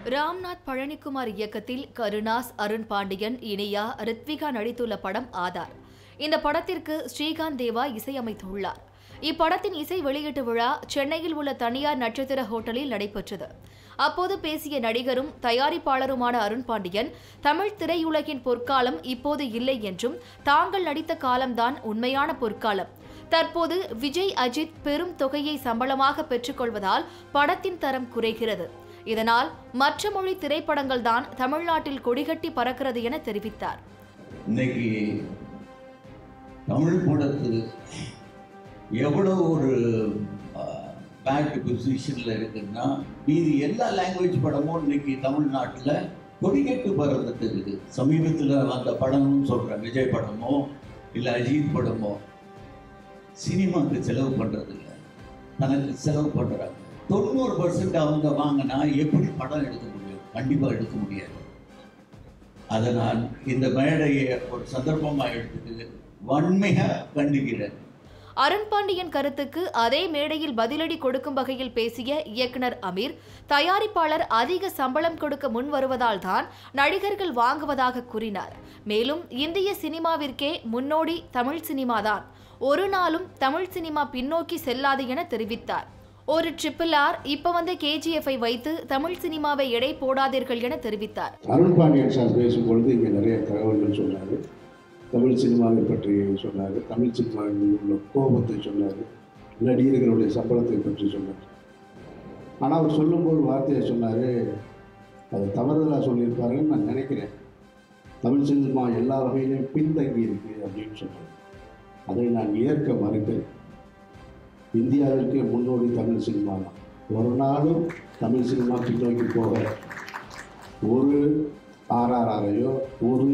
ராம்நாத் பழனிக்குமார் இயக்கத்தில் கருணாஸ், அருண் பாண்டியன், இனியா, ரித்விகா நடித்துள்ள படம் ஆதார். இந்த படத்திற்கு ஸ்ரீகாந்த் தேவா இசையமைத்துள்ளார். இப்படத்தின் இசை வெளியீட்டு விழா சென்னையில் உள்ள தனியார் நட்சத்திர ஹோட்டலில் நடைபெற்றது. அப்போது பேசிய நடிகரும் தயாரிப்பாளருமான அருண் பாண்டியன், தமிழ் திரையுலகின் பொற்காலம் இப்போது இல்லை என்றும், தாங்கள் நடித்த காலம்தான் உண்மையான பொற்காலம். தற்போது விஜய், அஜித் பெரும் தொகையை சம்பளமாக பெற்றுக்கொள்வதால் படத்தின் தரம் குறைகிறது. இதனால் மற்ற மொழி திரைப்படங்கள் தான் தமிழ்நாட்டில் கொடிகட்டி பறக்கிறது என தெரிவித்தார். இன்னைக்கு தமிழ் படத்து எவ்வளவு ஒரு பேட் பொசிஷன்ல இருக்குன்னா, மீதி எல்லா லாங்குவேஜ் படமும் இன்னைக்கு தமிழ்நாட்டில் கொடிகட்டு பறந்துட்டு இருக்குது. சமீபத்தில் வந்த படம்னு சொல்கிறேன், விஜய் படமோ இல்லை அஜித் படமோ சினிமாவுக்கு செலவு பண்ணுறதில்ல, தனக்கு செலவு பண்ணுறாங்க. 90% அவங்க வாங்கினா எப்படி படம் எடுக்க முடியும்? கண்டிப்பாக எடுக்க முடியாது. அதை நான் இந்த மேடையை ஒரு சந்தர்ப்பமாக எடுத்துட்டு வன்மையாக கண்டிக்கிறேன். அருண் பாண்டியன் கருத்துக்கு அதே மேடையில் பதிலடி கொடுக்கும் வகையில் பேசிய இயக்குனர் அமீர், தயாரிப்பாளர் அதிக சம்பளம் கொடுக்க முன் வருவதால் தான் நடிகர்கள் வாங்குவதாக கூறினார். மேலும் இந்திய சினிமாவிற்கே முன்னோடி தமிழ் சினிமாதான், ஒரு நாளும் தமிழ் சினிமா பின்னோக்கி செல்லாது என தெரிவித்தார். ஒரு RRR இப்ப வந்த KGF-ஐ வைத்து தமிழ் சினிமாவை எடை போடாதீர்கள் என தெரிவித்தார். அருண் பாண்டியன் சார் பேசும்பொழுது இங்கே நிறைய தகவல்கள் சொன்னார். தமிழ் சினிமாவை பற்றி சொன்னார், தமிழ் சினிமாவில் உள்ள கோபத்தை சொன்னார், நடிகர்களுடைய சம்பளத்தை பற்றி சொன்னார். ஆனால் அவர் சொல்லும்போது வார்த்தையை சொன்னார், அது தவறுதலாக சொல்லியிருப்பாருன்னு நான் நினைக்கிறேன். தமிழ் சினிமா எல்லா வகையிலையும் பின்தங்கி இருக்கு அப்படின்னு சொன்னார். அதை நான் ஏற்க மறுக்கிறேன். இந்தியாவிற்கே முன்னோடி தமிழ் சினிமா தான். ஒரு நாளும் தமிழ் சினிமா பின்னோக்கி போக ஒரு RRR-ஐயோ ஒரு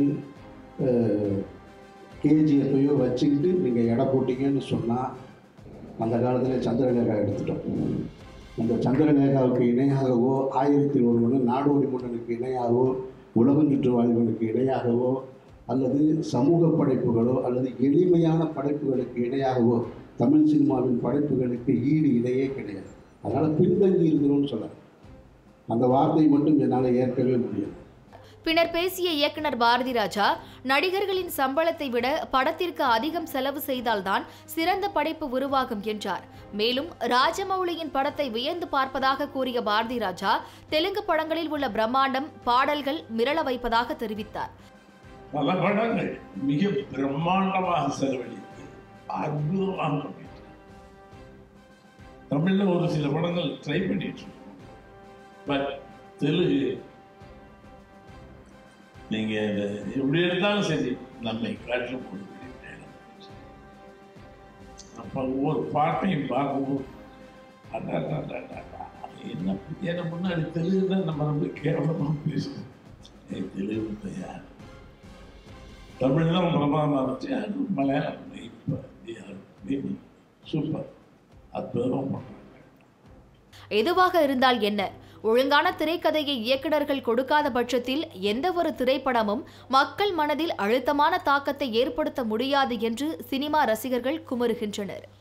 KGF-ஐயோ வச்சுக்கிட்டு நீங்கள் எடை போட்டிங்கன்னு சொன்னால், அந்த காலத்தில் சந்திரலேகா எடுத்துட்டோம். அந்த சந்திரலேகாவுக்கு இணையாகவோ, 1001 நாடோடி மன்னனுக்கு இணையாகவோ, உலகம் சுற்று வாழ்வனுக்கு இணையாகவோ, அல்லது சமூக படைப்புகளோ அல்லது எளிமையான படைப்புகளுக்கு இணையாகவோ தமிழ் சினிமாவின் படைப்புகளுக்கு ஈடு இணையே கிடையாது. அதனால் பின்தங்கி இருக்கிறோம்னு சொல்ல, அந்த வார்த்தையை மட்டும் என்னால் ஏற்கவே முடியாது. பின்னர் பேசிய இயக்குனர் பாரதி ராஜா, நடிகர்களின் சம்பளத்தை விட படத்திற்கு அதிகம் செலவு செய்தால்தான் சிறந்த படைப்பு உருவாகும் என்றார். மேலும் ராஜமௌலியின் படத்தை வியந்து பார்ப்பதாக கூறிய பாரதி ராஜா, தெலுங்கு படங்களில் உள்ள பிரம்மாண்டம், பாடல்கள் மிரள வைப்பதாக தெரிவித்தார். பல படங்கள் மிக பிரம்மாண்டமாக செலவழித்து அற்புதமாக பண்ணிட்டு, தமிழ்ல ஒரு சில படங்கள் ட்ரை பண்ணிட்டு இருக்கோம். பட் தெலுங்கு நீங்க எப்படி எடுத்தாலும் சரி, நம்மை காட்டிலும் கொடுக்க. அப்ப ஒவ்வொரு பாட்டையும் பார்க்கும்போது என்ன முன்னாடி தெலுங்கு தான் நம்ம ரொம்ப கேவலமாக பேசுவோம். தெலுங்கு தயார், தமிழ் தான் பிரமாதமாக இருந்துச்சு, அது மலையாளம் இப்போ சூப்பர் அற்புதமாக பண்ணுறாங்க. எதுவாக இருந்தால் என்ன, ஒழுங்கான திரைக்கதையை இயக்குநர்கள் கொடுக்காத பட்சத்தில் எந்த ஒரு திரைப்படமும் மக்கள் மனதில் அழுத்தமான தாக்கத்தை ஏற்படுத்த முடியாது என்று சினிமா ரசிகர்கள் குமுறுகின்றனர்.